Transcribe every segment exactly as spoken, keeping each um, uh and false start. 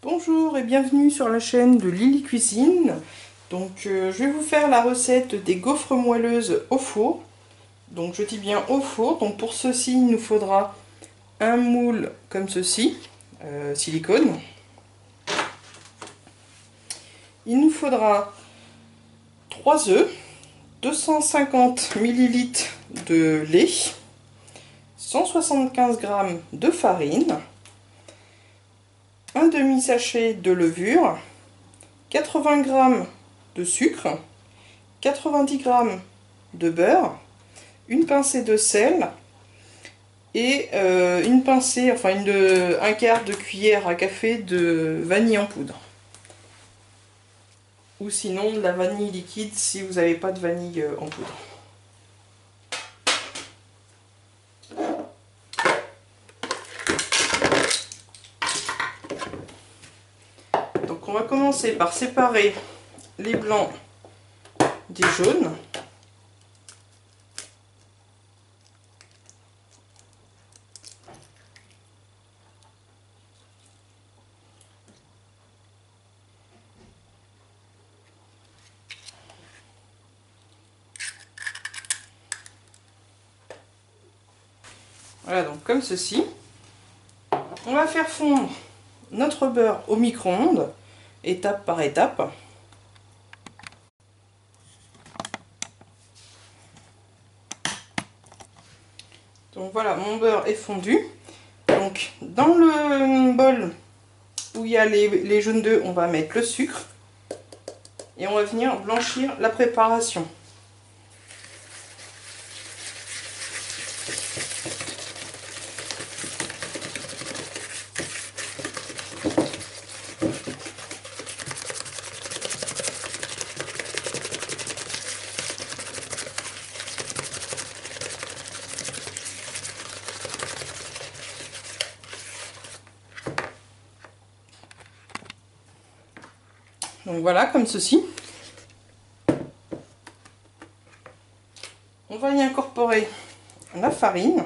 Bonjour et bienvenue sur la chaîne de Lily Cuisine. Donc euh, je vais vous faire la recette des gaufres moelleuses au four. Donc je dis bien au four. Donc pour ceci il nous faudra un moule comme ceci, euh, silicone. Il nous faudra trois œufs, deux cent cinquante millilitres de lait, cent soixante-quinze grammes de farine, un demi-sachet de levure, quatre-vingts grammes de sucre, quatre-vingt-dix grammes de beurre, une pincée de sel et euh, une pincée, enfin une de, un quart de cuillère à café de vanille en poudre. Ou sinon de la vanille liquide si vous n'avez pas de vanille en poudre. Donc on va commencer par séparer les blancs des jaunes. Voilà, donc comme ceci. On va faire fondre notre beurre au micro-ondes, étape par étape. Donc voilà, mon beurre est fondu. Donc dans le bol où il y a les, les jaunes d'œufs, on va mettre le sucre. Et on va venir blanchir la préparation. Donc voilà, comme ceci. On va y incorporer la farine.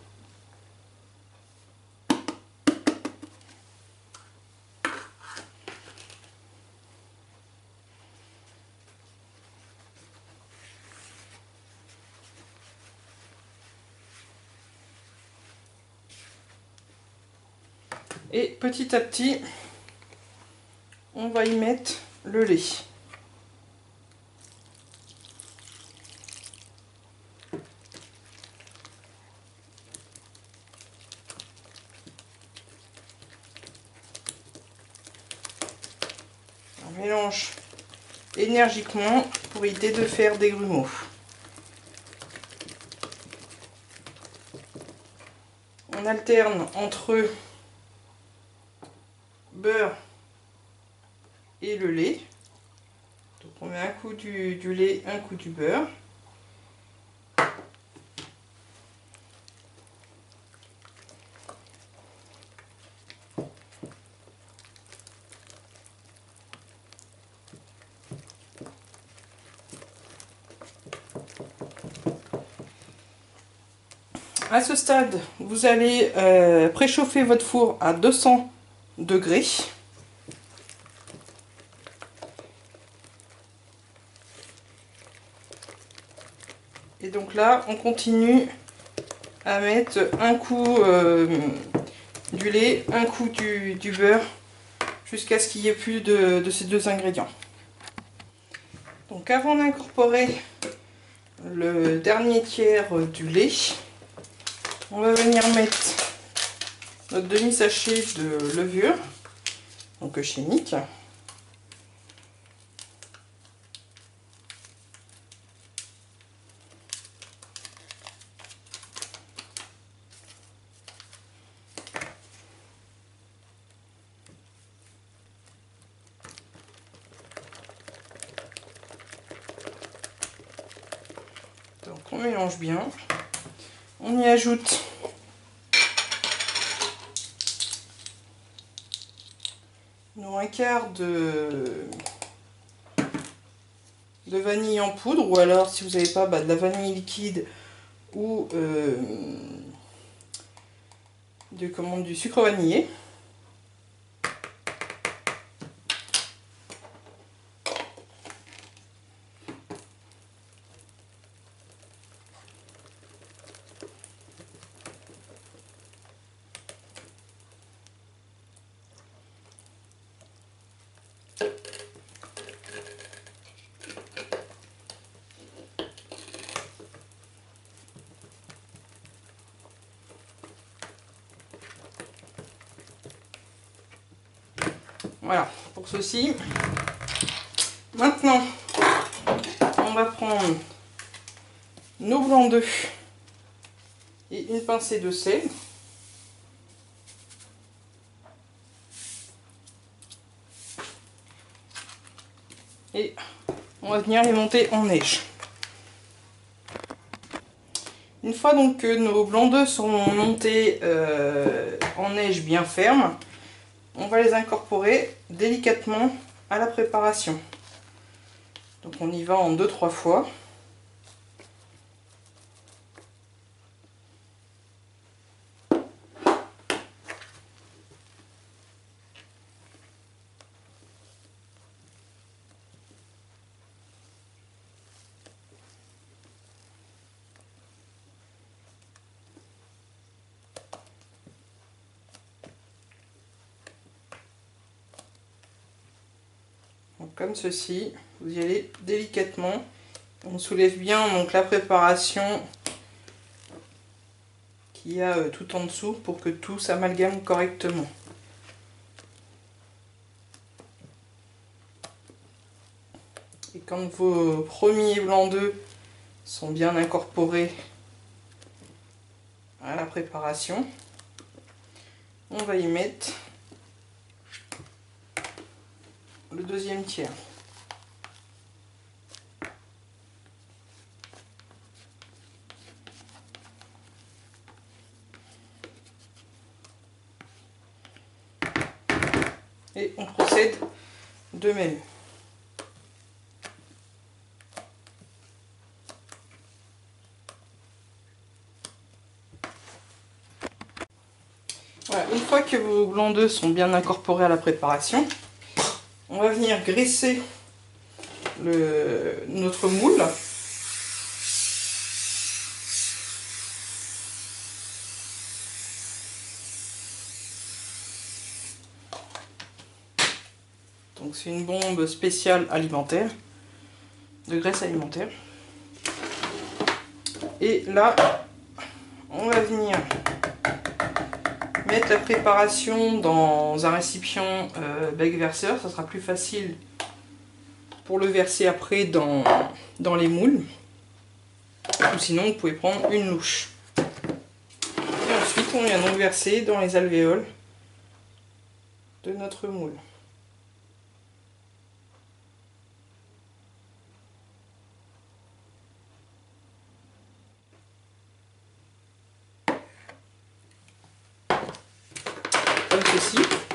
Et petit à petit, on va y mettre le lait. On mélange énergiquement pour éviter de faire des grumeaux. On alterne entre beurre et le lait. Donc on met un coup du, du lait, un coup du beurre. À ce stade, vous allez euh, préchauffer votre four à deux cents degrés. Et donc là, on continue à mettre un coup euh, du lait, un coup du, du beurre, jusqu'à ce qu'il n'y ait plus de, de ces deux ingrédients. Donc avant d'incorporer le dernier tiers du lait, on va venir mettre notre demi-sachet de levure, donc chimique. Donc on mélange bien. On y ajoute nos un quart de, de vanille en poudre, ou alors si vous n'avez pas bah, de la vanille liquide ou euh, de, comment, du sucre vanillé. Voilà, pour ceci. Maintenant, on va prendre nos blancs d'œufs et une pincée de sel. Et on va venir les monter en neige. Une fois donc que nos blancs d'œufs sont montés euh, en neige bien ferme, on va les incorporer délicatement à la préparation. Donc on y va en deux trois fois. Donc, comme ceci, vous y allez délicatement. On soulève bien donc la préparation qu'il y a euh, tout en dessous pour que tout s'amalgame correctement. Et quand vos premiers blancs d'œufs sont bien incorporés à la préparation, on va y mettre le deuxième tiers. Et on procède de même. Voilà, une fois que vos blancs d'œufs sont bien incorporés à la préparation, on va venir graisser le, notre moule. Donc c'est une bombe spéciale alimentaire, de graisse alimentaire. Et là, on va venir mettre la préparation dans un récipient euh, bec verseur. Ça sera plus facile pour le verser après dans, dans les moules. Ou sinon, vous pouvez prendre une louche. Et ensuite, on vient donc verser dans les alvéoles de notre moule. Comme ceci.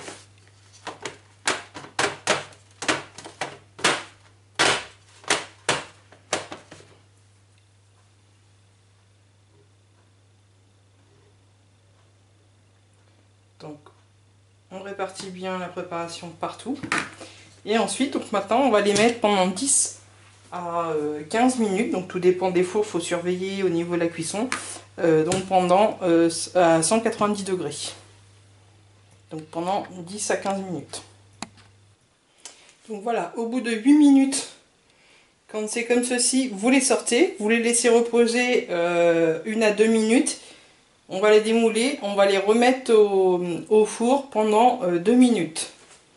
Donc, on répartit bien la préparation partout. Et ensuite, donc maintenant, on va les mettre pendant dix à quinze minutes. Donc, tout dépend des fours, il faut surveiller au niveau de la cuisson. Euh, donc, pendant euh, à cent quatre-vingt-dix degrés. Donc, pendant dix à quinze minutes. Donc, voilà, au bout de huit minutes, quand c'est comme ceci, vous les sortez. Vous les laissez reposer euh, une à deux minutes. On va les démouler, on va les remettre au, au four pendant euh, deux minutes.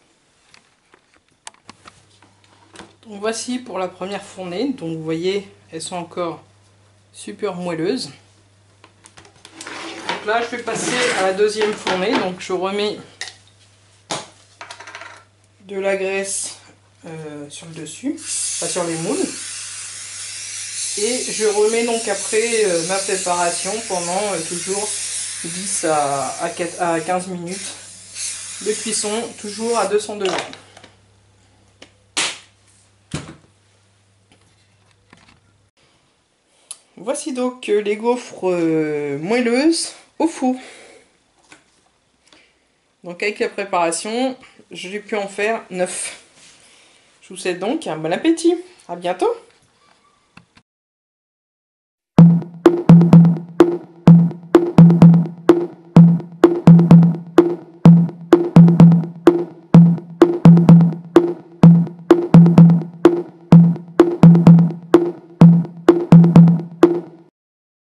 Donc voici pour la première fournée. Donc vous voyez, elles sont encore super moelleuses. Donc là, je vais passer à la deuxième fournée. Donc je remets de la graisse euh, sur le dessus, enfin sur les moules. Et je remets donc après euh, ma préparation pendant euh, toujours dix à quinze minutes de cuisson, toujours à deux cents degrés. Voici donc les gaufres euh, moelleuses au four. Donc avec la préparation, j'ai pu en faire neuf. Je vous souhaite donc un bon appétit. À bientôt.